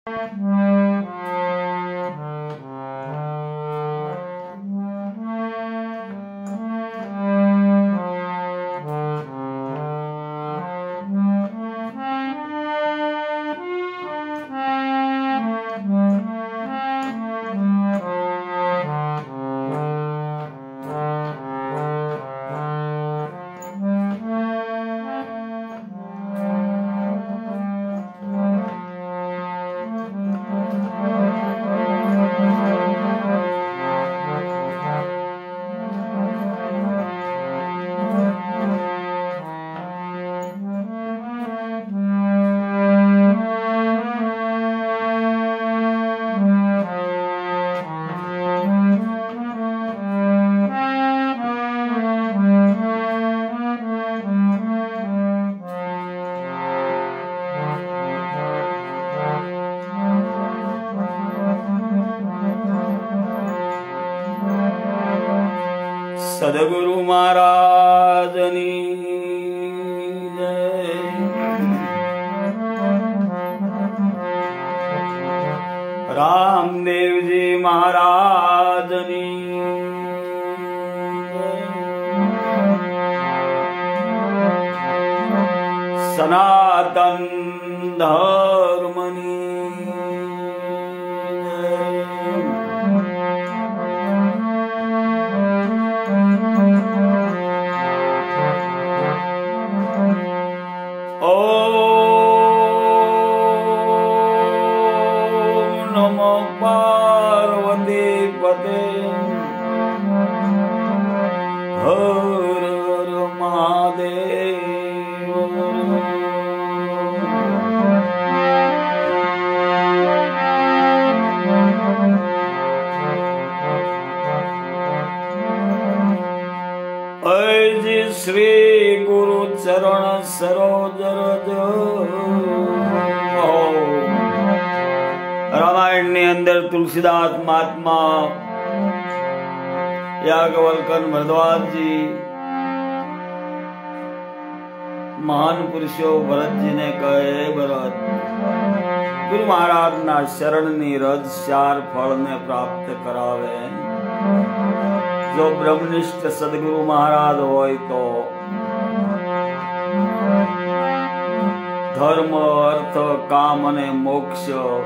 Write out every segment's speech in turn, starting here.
સદગુરુ મહારાજની જય। રામદેવજી મહારાજની જય। સનાતન ધર્મની હર હર મહાદેવ। અજી શ્રી ગુરુ ચરણ સરોજ રજ। રામાયણ ની અંદર તુલસીદાસ મહાત્મા યાજ્ઞવલ્ક્ય ભરદ્વાજી મહાન પુરુષો ભરતજીને કહે, ભરત ગુરુ મહારાજ ના શરણ ની રજ 4 ફળ ને પ્રાપ્ત કરાવે। જો બ્રહ્મનિષ્ઠ સદગુરુ મહારાજ હોય તો ધર્મ અર્થ કામ અને મોક્ષ,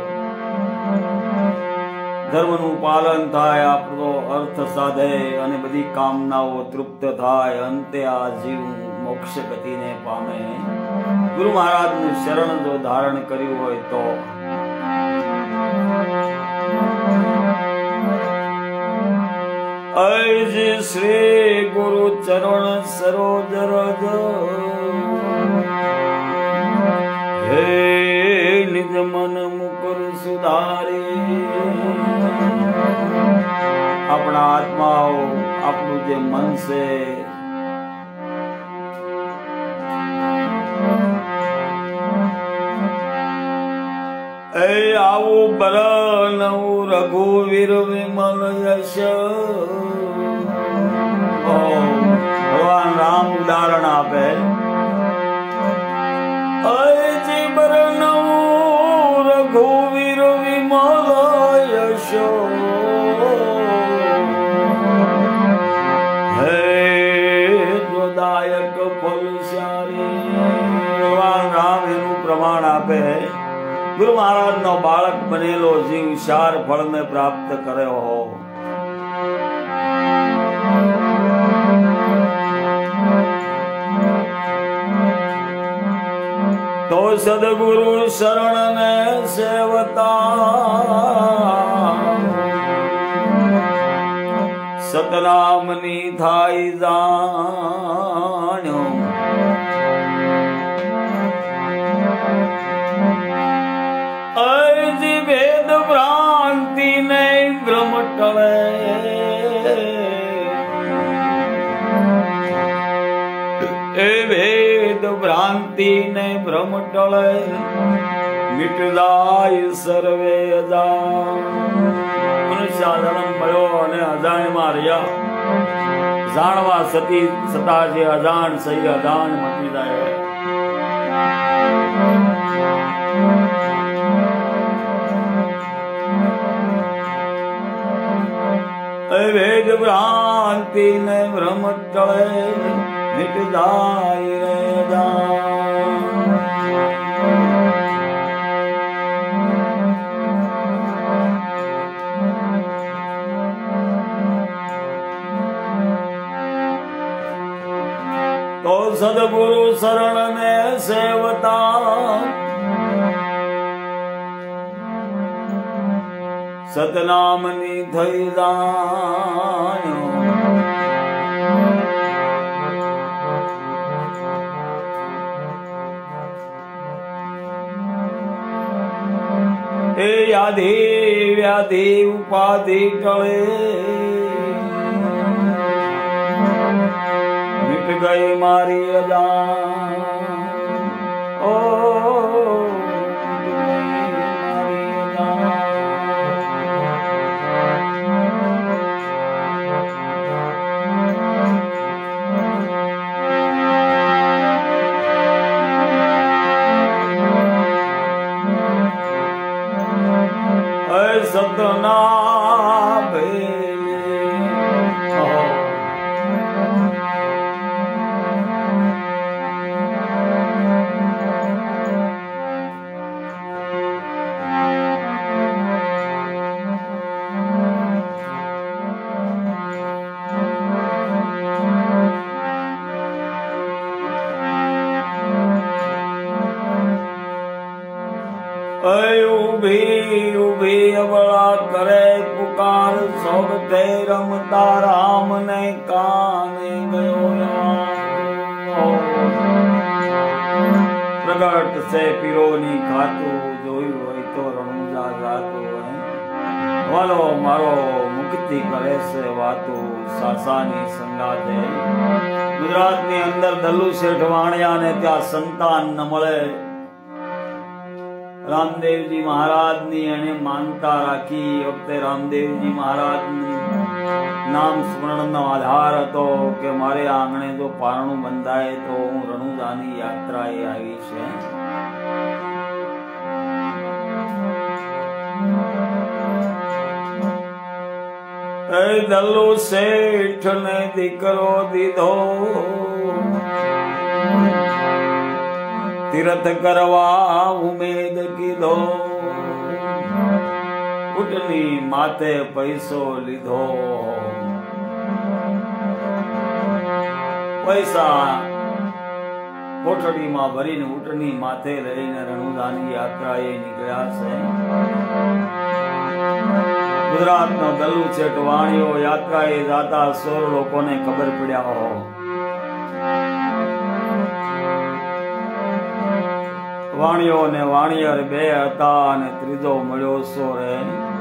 ધર્મનું પાલન થાય, આપણો અર્થ સાધે અને બધી કામનાઓ તૃપ્ત થાય, અંતે આ જીવ મોક્ષ ગતિને પામે। ગુરુ મહારાજનું શરણ જો ધારણ કર્યું હોય તો અજ શ્રી ગુરુ ચરણ સરોજ રજ। હે નિજ મન મુકુર સુધારી। આપણા આત્માઓ આપણું જે મન છે એ આવું બર નવું રઘુવીર વિમલ યશ। ભગવાન રામ ઉદાહરણ આપે, અજી બર નવું રઘુવીર વિમલ યશ। હે જોદાયક ફલશારી। ભગવાન રામ એનું પ્રમાણ આપે, ગુરુ મહારાજ નો બાળક બનેલો જીવ 4 ફળ ને પ્રાપ્ત કર્યો હો તો સદગુરુ શરણ ને સેવતા। સતનામની થાય જાણ્યો। અજી વેદ ભ્રાંતિ ને ભ્રમ ટળે। એ વેદ ભ્રાંતિ ને ભ્રમ ટળે, મિટ જાય સર્વે અજાણ। મનુષ્ય જન્મ મળ્યો અને અજાણ્યમાં રહ્યા, જાણવા છતાં જે અજાણ સહી અજાણ મટી જાય। વેદ ભ્રાંતિ ને ભ્રમ ટળે મિટ જાય રે દાન તો સદગુરુ શરણ ને સેવતા સતનામની થઈ જાણ્યો એ યાધિ વ્યાધિ ઉપાધિ ટળે મિટ ગઈ મારી અજાણ ઓ સતના ભેલે ઉભી ઉભી અબળા કરે પુકાર સોગઠે રમતા રામ ને કાને ગયો પ્રગટ સે પીરોની ખાતું જોયું હોય તો રણુજા જાતું હોય વાલો મારો મુક્તિ કરે છે વાતો સાસાની સંગાતે ગુજરાતની અંદર દલ્લુ શેઠ વાણિયા ને ત્યાં સંતાન ન મળે રામદેવજી મહારાજની એને માનતા રાખી વખતે રામદેવજી મહારાજની નામ સ્મરણનો આધાર હતો કે મારે આંગણે જો પારણું બંધાય તો હું રણુજાની યાત્રાએ આવી છે દલ્લુ શેઠ ને દીકરો દીધો તીર્થ કરવા ઉમેદ કીધો ઊંટની માથે પૈસો લીધો પૈસા કોઠડીમાં ભરીને ઊંટની માથે લઈને રણુજાની યાત્રાએ નીકળ્યા છે ગુજરાતનો દલ્લુ શેઠ વાણિયો યાત્રાએ જાતા 16 લોકોને ખબર પડ્યા હો વાણિયો ને વાણિયર બે હતા અને ત્રીજો મળ્યો સોરે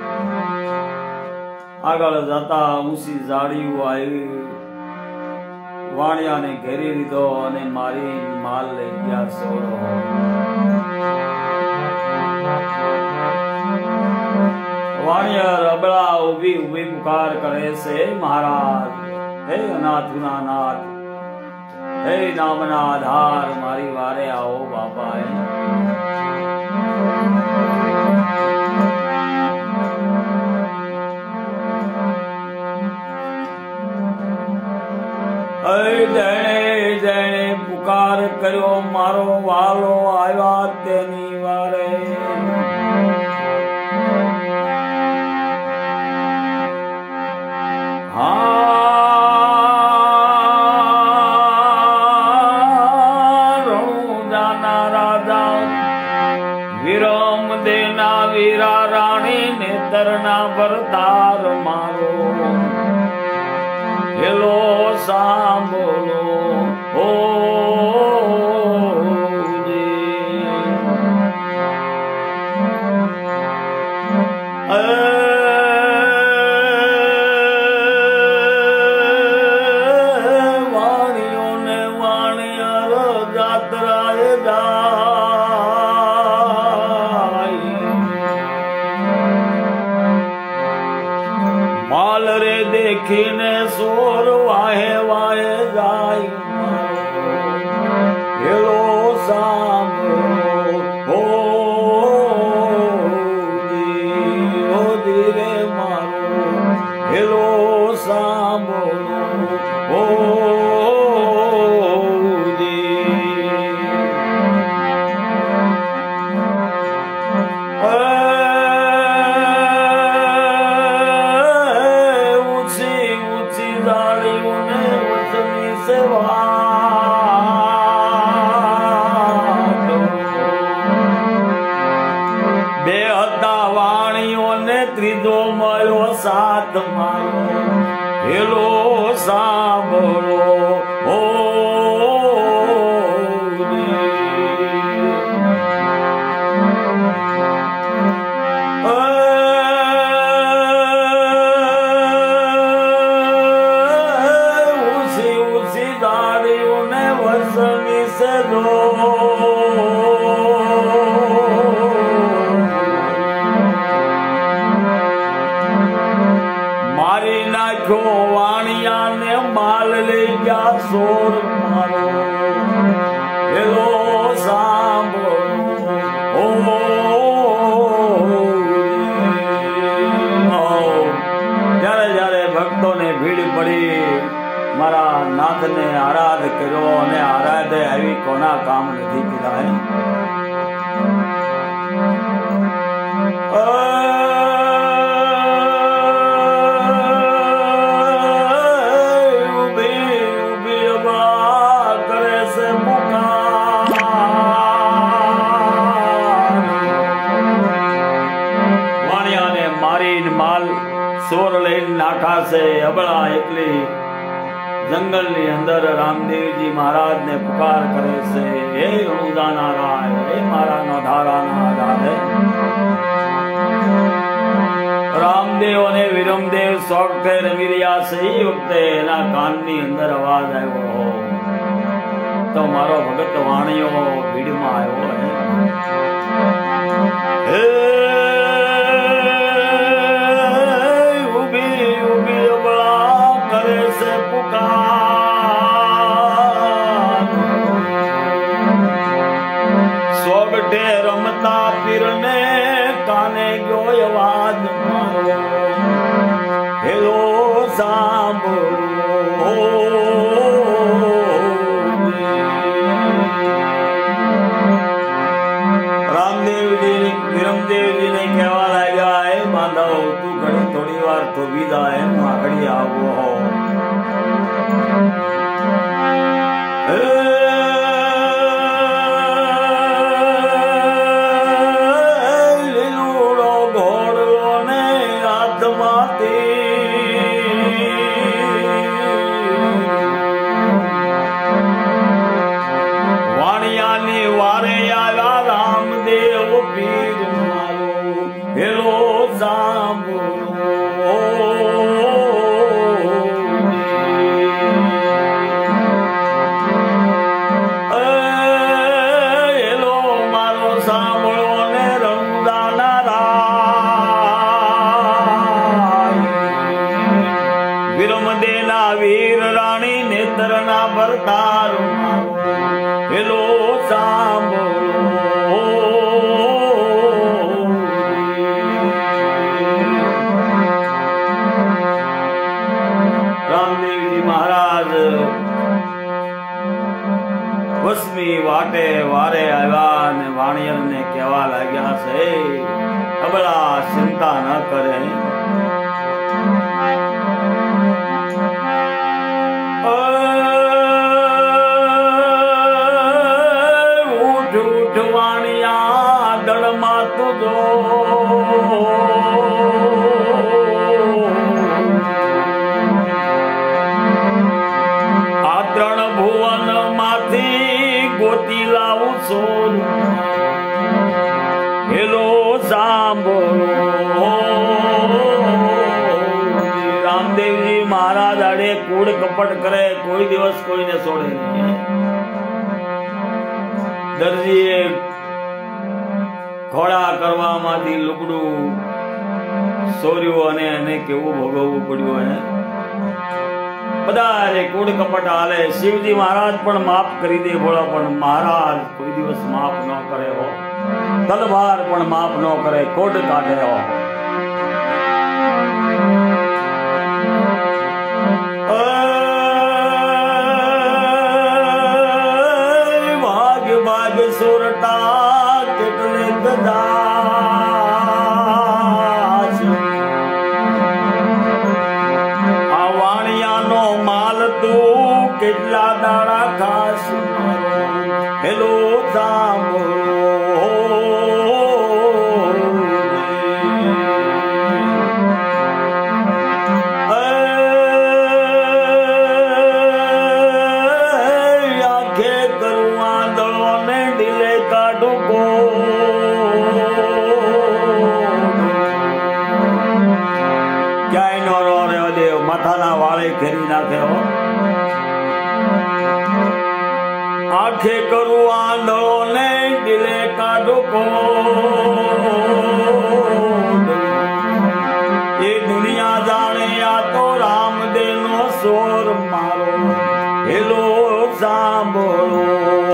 આગળ જતા ઊંચી ઝાડીઓ આવી વાણિયાને ઘેરી લીધો અને મારી માલ લઈ ગયા સોરો વાણિયર અબળા ઉભી ઉભી પુકાર કરે છે મહારાજ હે અનાથના નાથ હે નામના આધાર મારી વારે આવો બાપા જણે જણે પુકાર કર્યો મારો વાલો આવ્યા તેની વારે રણુજાના રાજા વિરમ દેના વીરા રાણી નેતરના ભરતાર મારો હેલો સાંભળો હો વાણીઓને વાણિયર જાત્રાએ જાય માલ રે દેખીને સોર વાહે વાહે જાય હેલો સાંભળો હો ધીરે મારો હેલો સા બધા વાણીઓને ત્રીજો મળ્યો સાથ મારો હેલો સાંભળો ઓ મારી નાખ્યો વાણિયાને માલ લઈ ગયા સોર મારો હેલો સાંભળો જ્યારે જ્યારે ભક્તોને ભીડ પડી મારા નાથને આરાધ કર્યો અને આરાધે આવી કોના કામ નથી કીધા સોર લઈને નાખા છે અબળા એકલી જંગલ ની અંદર રામદેવજી મહારાજ ને પુકાર કરે છે હે રણુદાના રાય હે મારા નો ધારાના રાધે રામદેવ અને વિરમદેવ સોગઠે રમી રહ્યા છે એ વખતે એના કાનની અંદર અવાજ આવ્યો તો મારો ભગત વાણીઓ ભીડમાં આવ્યો હે સોગઠે રમતા પીરને કાને ગયો અવાજ મારો હેલો સાંભળો રામદેવજી વિરમદેવજીને કહેવા લાગ્યા હે બાંધવ તું ઘણી થોડી વાર તો વિદા હે હું આગળ આવો વાણિયાની વારે આવ્યા રામદેવ પીર મારો હેલો સાંભળો હેલો મારો સાંભળો ને રણુદાના રાય વિરમદેના વીર રાણી નેત્રના ભરતાર હેલો સાંભળો રામદેવજી મહારાજ વસમી વાટે વારે આવ્યા અને વાણિયરને કહેવા લાગ્યા છે અબળા ચિંતા ન કરે વાણિયા દળમાં તુજો આ ત્રણ ભુવન માંથી ગોતી લાવું છું હેલો સાંભળો રામદેવજી મહારાજ આડે કૂડ કપટ કરે કોઈ દિવસ કોઈને છોડે નહીં દરજીએ ખોડા કરવામાંથી લુગડું સોર્યું અને એને કેવું ભોગવવું પડ્યું હે બધા કૂડ કપટ હાલે શિવજી મહારાજ પણ માફ કરી દે ભોળા પણ મહારાજ કોઈ દિવસ માફ ન કરે હો તલવાર પણ માફ ન કરે કોડ કાઢે હો સોરટા કેટલે કદાચ આ વાણિયાનો માલ તું કેટલા દાડા ખાસ હેલો સાંભળો વાળે ઘેરી નાખે હો આંખે કરું આંધળો ને દિલે કાઢો કો એ દુનિયા જાણે આ તો રામદેવ નો સોર મારો હેલો સાંભળો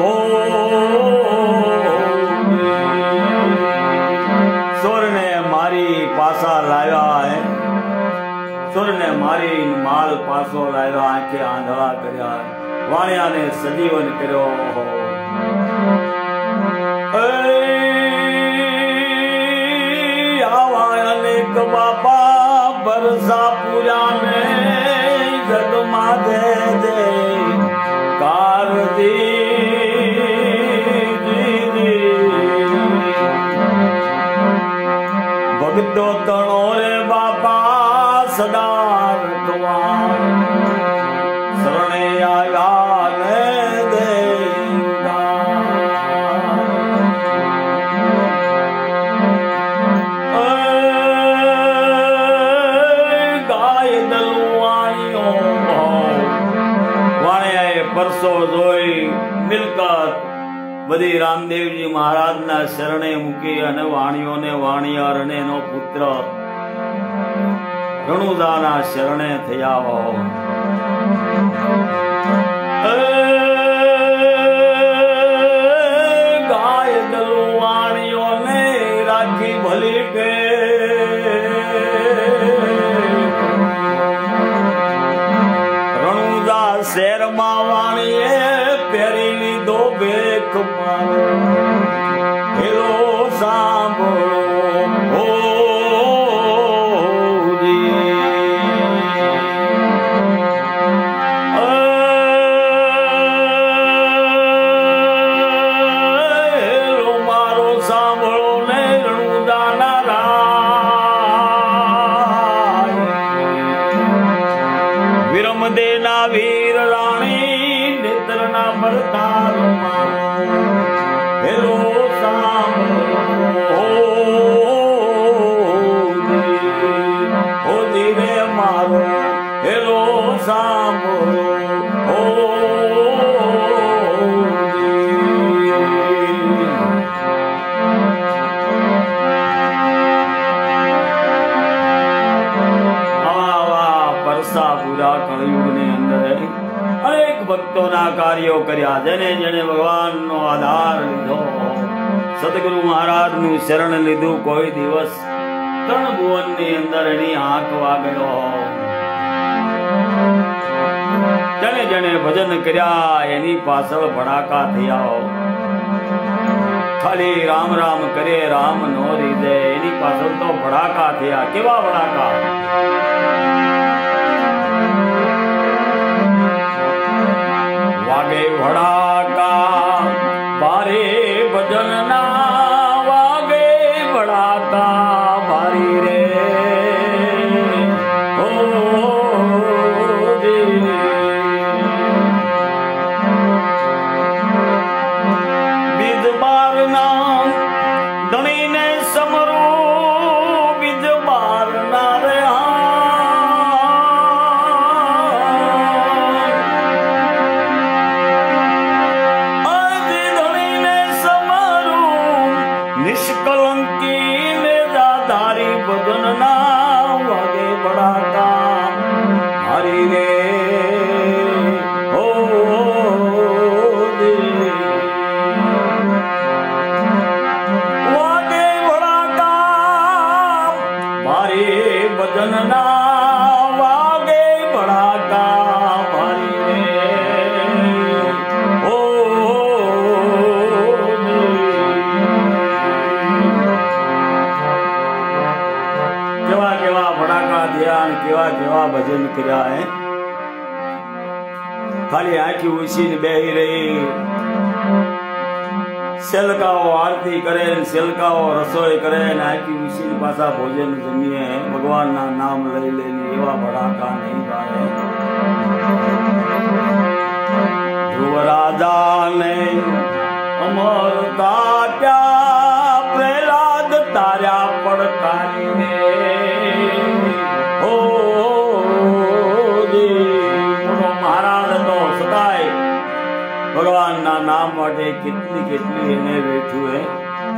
સોર ને મારી પાસા લાવ્યા હે સોર ને મારી માલ પાસો લાવ્યા આંખે આંધળા કર્યા વાણિયાને સજીવન કર્યો અનેક બાપા બરસા પૂરા ને જગમાં દે દે ભગતો તણો રે બાપા સદા રખવા શરણે આવ્યા ને પરસો જોઈ મિલકત બધી રામદેવજી મહારાજના શરણે મૂકી અને વાણીઓને વાણિયાર અને એનો પુત્ર રણુદાના શરણે થયા હો ગાય દલું વાણીઓને રાખી ભલી કે રણુદા શેરમાં વાણીએ પહેરી લીધો ભેખ મારો હેલો સાંભળો દેના વીર રાણી નેત્રના મરતાર મારો હેલો સાંભળો ઓ ધીરે મારો હેલો સાંભળો પૂરા કળયુગની અંદર અનેક ભક્તોના કાર્યો કર્યા જેને જેને ભગવાનનો આધાર લીધો સદગુરુ મહારાજનું શરણ લીધું કોઈ દિવસ ત્રણ ભુવનની અંદર એની આંખ વાગ્યો જેને જેને ભજન કર્યા એની પાછળ ભડાકા થયા ખાલી રામ રામ કરે રામ નો રીજે એની પાછળ તો ભડાકા થયા કેવા ભડાકા વાગે ભડાકા બારે ભજન ના વાગે ભડાકા બારી રે બીજ બાર ના ધણીને સમરું બીજ બાર ના રે નિષ્કલંકી ને દાધારી ભજન ના વાગે ભડાકા હરી રે હો વાગે ભડાકા મારી ભજન ના વાગે ભડાકા મારી રે હો કેવા કેવા ભજન કર્યા હે ખાલી આંખી ઉછીને બેહી રહી સેલકાઓ આરતી કરે સેલકાઓ રસોઈ કરે ને આંખી ઉછીને પાછા ભોજન જમીએ ભગવાનના નામ લઈ લઈને એવા ભડાકા નહીં ગાય ધ્રુવ રાજા ને અમરતા ત્યાં પ્રહલાદ તાર્યા પડકારી ને ઓ દે માટે કેટલી એને બેઠું હે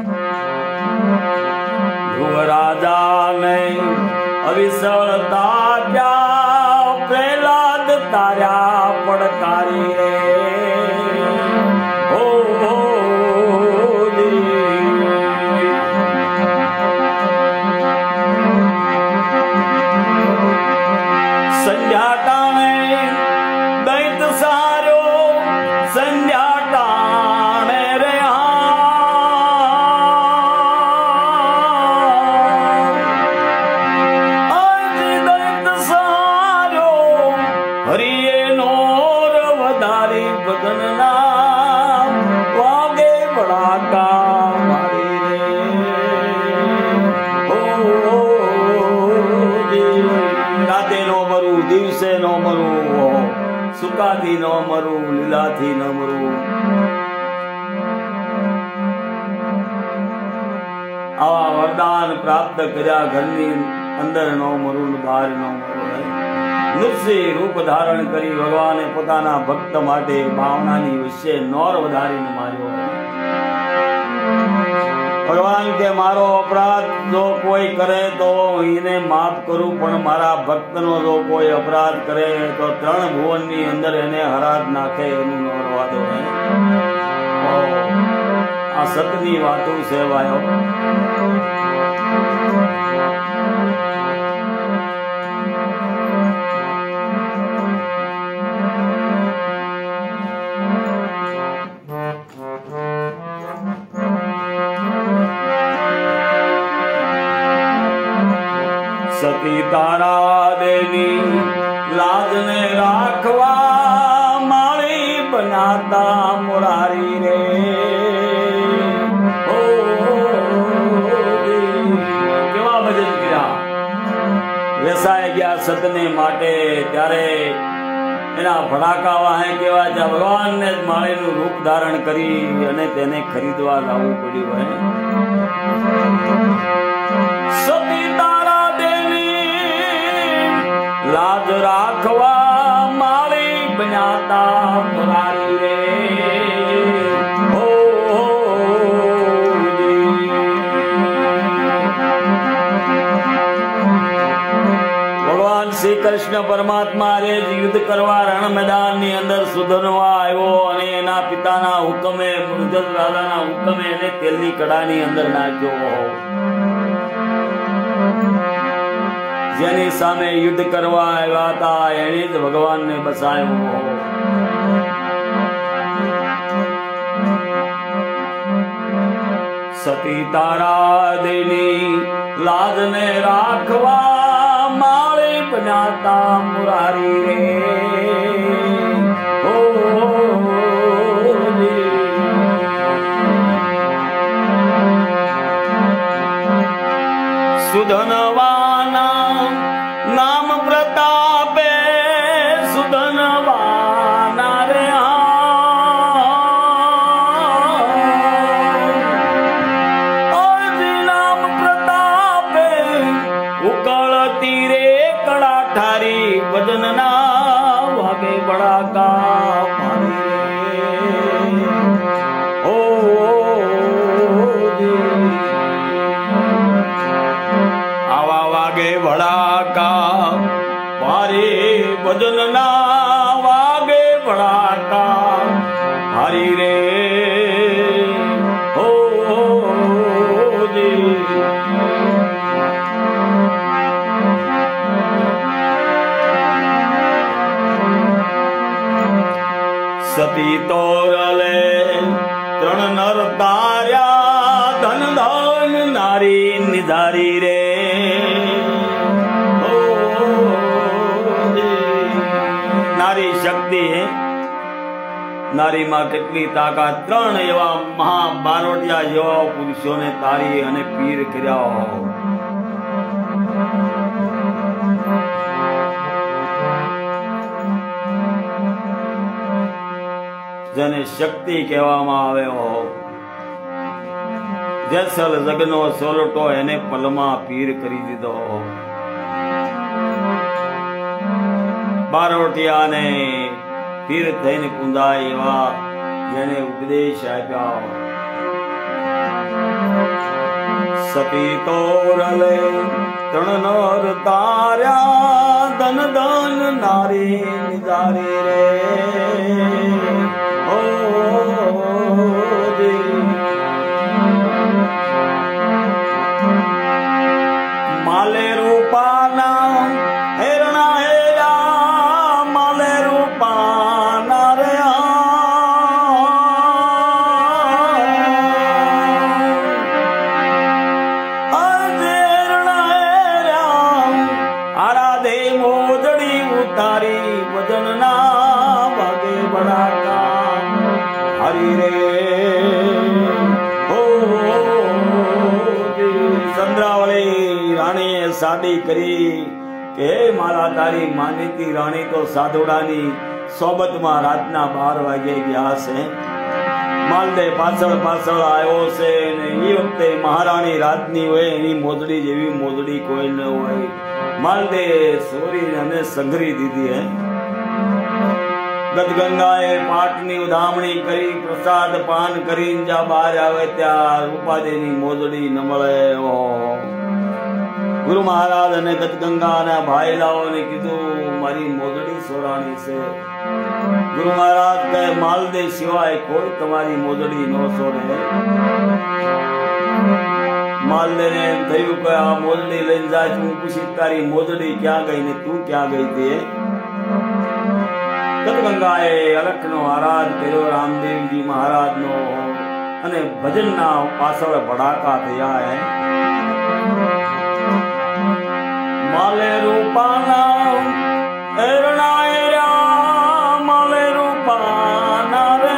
ધ્રુવ રાજા ને અવિસળ તાર્યા પ્રહલાદ તાર્યા પડકારી રે સુકાથી ન મરું લીલાથી ન મરું આવા વરદાન પ્રાપ્ત કર્યા ઘરની અંદર ન મરું બહાર ન મરું નૃસિંહ રૂપ ધારણ કરી ભગવાને પોતાના ભક્ત માટે ભાવનાની વિશે નોર વધારીને માર્યો ભગવાન કે મારો અપરાધ જો કોઈ કરે તો એને માફ કરું પણ મારા ભક્તનો જો કોઈ અપરાધ કરે તો 3 ભુવનની અંદર એને હરાજ નાખે એનું નોરવા દો આ સતની વાતો સેવાયો સતી તારા દેની લાજને રાખવા માળી બનાતા મુરારી રે કેવા ભજન કર્યા વેસાઈ ગયા સતને માટે ત્યારે એના ભડાકા વાહે કેવા છે ભગવાનને જ માળીનું રૂપ ધારણ કરી અને તેને ખરીદવા લાવવું પડ્યું હોય સતી લાજ રાખવા માળી બન્યાતા મુરારી રે ભગવાન શ્રી કૃષ્ણ પરમાત્મા રે યુદ્ધ કરવા રણ મેદાન ની અંદર સુધરવા આવ્યો અને એના પિતાના હુકમે મૃદલ રાજાના હુકમે એને તેલની કડાની અંદર નાખ્યો જેની સામે યુદ્ધ કરવા આવ્યા હતા એને જ ભગવાનને બસાયો સતી તારા દેની લાજને રાખવા માળી બન્યાતા મુરારી રે સુધનવાના નામ પ્રતાપે સુધનવાના રે નામ પ્રતાપે ઉકળતી રે કળા ઠારી ભજનના વાગે બળાકા ભડાકા મારે ભજન ના વાગે ભડાકા હરી રે હો સતી તોરલે 3 નર તાર્યા ધન ધન નારી નિધારી રે નારી શક્તિ નારીમાં કેટલી તાકાત 3 એવા મહાબારોટિયા જેવા પુરુષોને તારી અને પીર કર્યા જેને શક્તિ કહેવામાં આવે જેસલ જગનો સોલટો એને પલમાં પીર કરી દીધો બારોટિયાને પીર થઈને કુંદાય એવા જેને ઉપદેશ આપ્યા સતી તોરલે ત્રણ નર તાર્યા ધન ધન નારી નિધારી રે ઓ માલે રૂપાના હેરણા હેરા માલે રૂપાના રે આરાધે મોજડી ઉતારી ભજન ના ભાગે બડાકા હરી રે ચંદ્રાવળી રાણીએ સાડી કરી કે મારા તારી માનીતી રાણી તો સાધુડાની સોબતમાં રાતના 12 વાગે ગયા છે. માલદે પાછળ પાછળ આવ્યો છે ને એ વખતે મહારાણી રાતની હોય એની મોજડી જેવી મોજડી કોઈ ન હોય. માલદે સોરી અને સંઘરી દીધી હે. ગદગંગાએ પાટની ઉધામણી કરી પ્રસાદ પાન કરીને જ્યાં બહાર આવે ત્યાં રૂપાદેની મોજડી ન મળે. ગુરુ મહારાજ અને ગદગંગાના ભાઈલાઓને કીધું મારી મોજડી સોરાણી છે. ગુરુ મહારાજ કહે માલદે સિવાય કોઈ તમારી મોજડી ન સોરે. માલદે ને એમ થયું કે આ મોજડી લઈને જાય હું પૂછી તારી મોજડી ક્યાં ગઈ ને તું ક્યાં ગઈ તે. ગદગંગાએ અલખનો આરાધ કર્યો રામદેવજી મહારાજનો અને ભજનના પાછળ ભડાકા થયા હે. માલે રૂપાના એરણા એરા માલે રૂપાના રે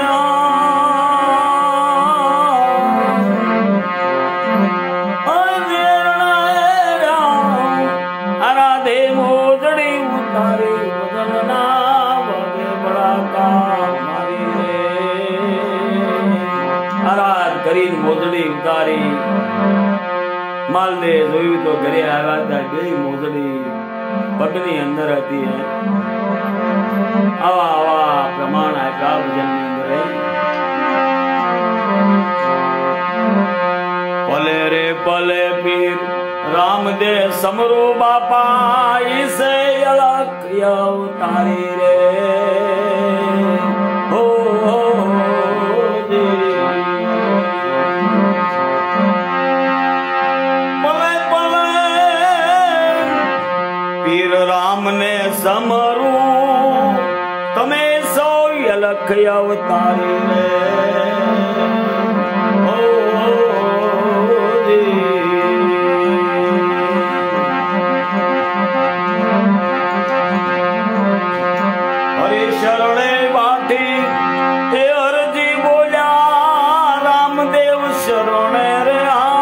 આરાધે મોજડી ઉતારી ભજનના ભાગે બડાકા મારી રે. આરાધ કરીને મોજડી ઉતારી માલદે જોયું તો ઘરે આવ્યા હતા બે મોજડી પગની અંદર હતી. આવા આવા પ્રમાણ આપ્યા ભજનની અંદર. પલે રે પલે પીર રામદે સમરો બાપા ઈસે અલખ અવતારી રે હો રામને સમરું તમે સૌ અલખ અવતારી રે હરે શરણે વાટી એ અરજી બોલ્યા રામદેવ શરણે રે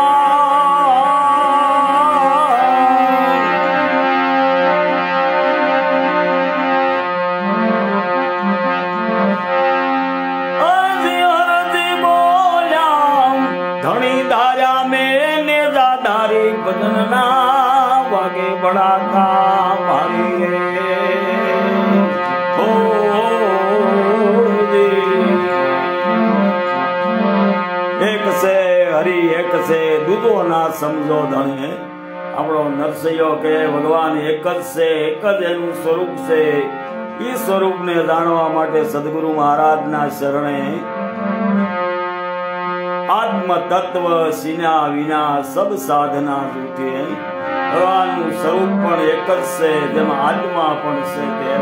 ભજનના વાગે બડાકા મારી રે એક છે હરી એક છે દૂધો ના સમજો ધણે. આપણો નરસૈયો કે ભગવાન એક જ છે, એક જ એનું સ્વરૂપ છે. એ સ્વરૂપને જાણવા માટે સદગુરુ મહારાજના શરણે આત્મ તત્વ સીના વિના સબ સાધના જૂઠે. ભગવાનનું સ્વરૂપ પણ એક જ છે, જેમાં આત્મા પણ છે. તેમ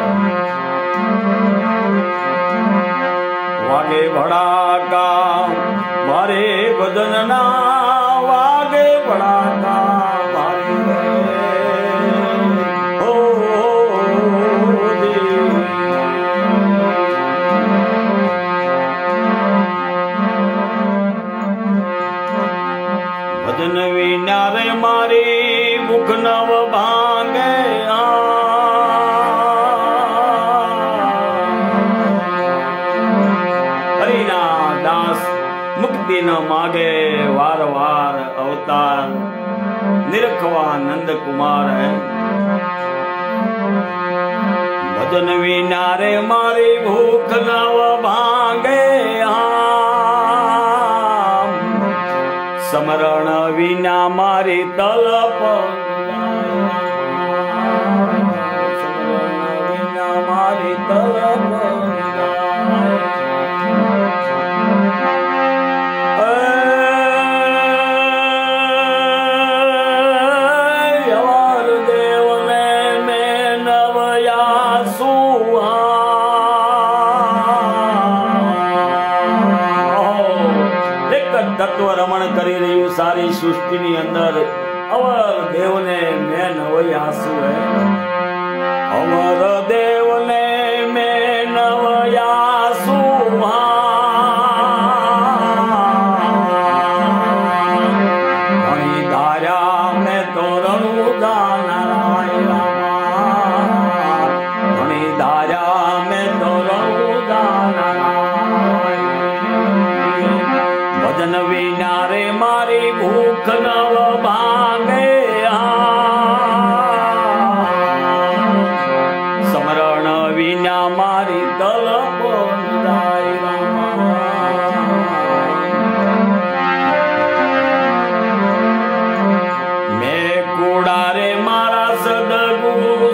વાગે ભડાકા મારે ભજનના વાગે ભડાકા મારે ભજન વિના રે મારી મુખ નવ ભાંગે. હરિના દાસ મુક્તિ ન માગે વાર વાર અવતાર નિરખવા નંદ કુમાર. ભજન વિના રે મારી ભૂખ નવ ભાંગે. વિના મારી તલપ વિના મારી તલપ રમણ કરી રહ્યું સારી સૃષ્ટિની અંદર અવર દેવને મેં નવયાસુ અવર દેવને મેં નવયાસુ ઘણી ધાર્યા મેં તો રણુદાન ઘણી ધાર્યા મેં તો રણુદાન ભજન વિના રે મારી ભૂખ નવ ભાંગે સમરણ વિના મારી તલપ મેં કુડા રે મારા સદગુરુ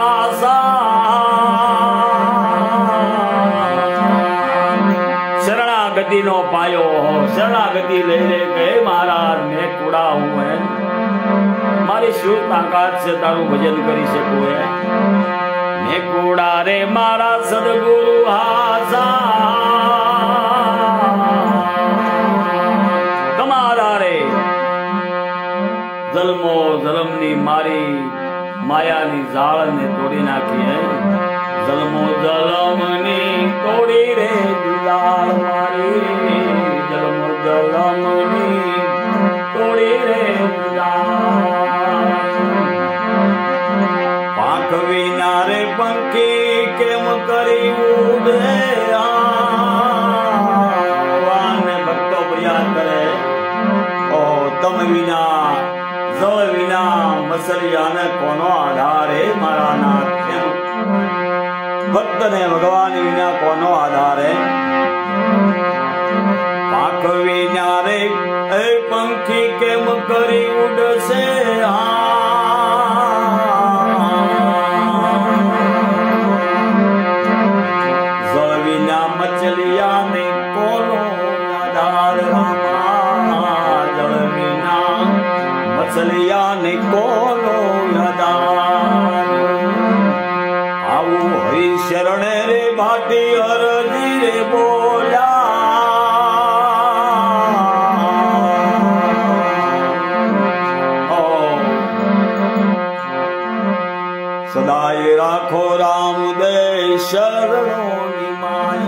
શરણાગતિ નો પાયો શરણાગતિ લઈ લે કે મહારાજ મેં કુડા હું હે મારી શું તાકાત છે તારું ભજન કરી શકું હે મેં કુડા રે મારા સદગુરુ તમારા રે જન્મો જન્મની મારી માયાની જાળને તોડી નાખી હે જન્મો જન્મની તોડી રે જાળ મારી જન્મો જન્મની તોડી રે પાંખ વિના રે પંખી કેમ કરી ઉડે વાને ભક્તો પ્રયાસ કરે ઓ તમે વિના જળ વિના મસલિયાને કોનો આધાર હે મારા નાથ ભક્ત ને ભગવાન વિના કોનો આધાર હે પાંખ વિના રે એ પંખી કેમ કરી ઉડશે જળ વિના મછલિયા ને કોનો આધાર જળ વિના મછલિયા ને કોનો આધાર આવું હરિ શરણે રે ભાટી અરજી રે બોલ્યા સદાય રાખો રામ દે શરણો માય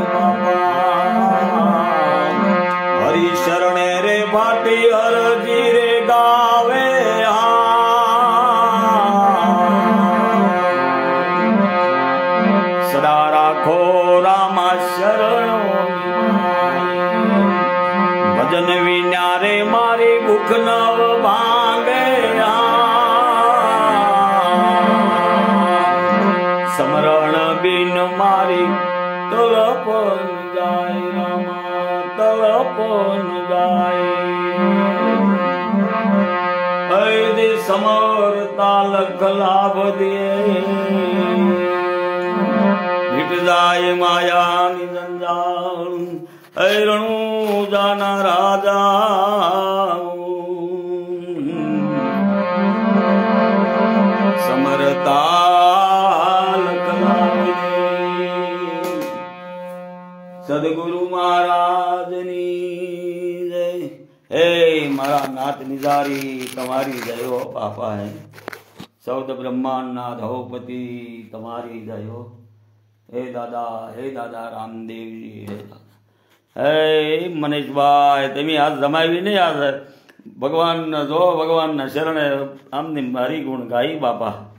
બાપા હરિ શરણે રે ભાટી અરજી રે ગાવે સદા રાખો રામા શરણો ભજન વિના રે મારી ભૂખ નવ ભાંગે સમરણ બિન મારી તલપ જાય રામા તલપ જાય સમરતા લખ લાભ દે मिट जाए माया निजंजाल ऐरणु जाना राजा समरताल सदगुरु महाराज ની જય હે મારા નાથ નિજારી તમારી જય હો બાપા હે સૌદ બ્રહ્માંડ ના ધૌપતિ તમારી જય હો हे दादा रामदेवजी हे दादा हे मनीषभाई तमी आज जमावी नहीं आज भगवान जो भगवान शरण आमने मारी गुण गाई बापा।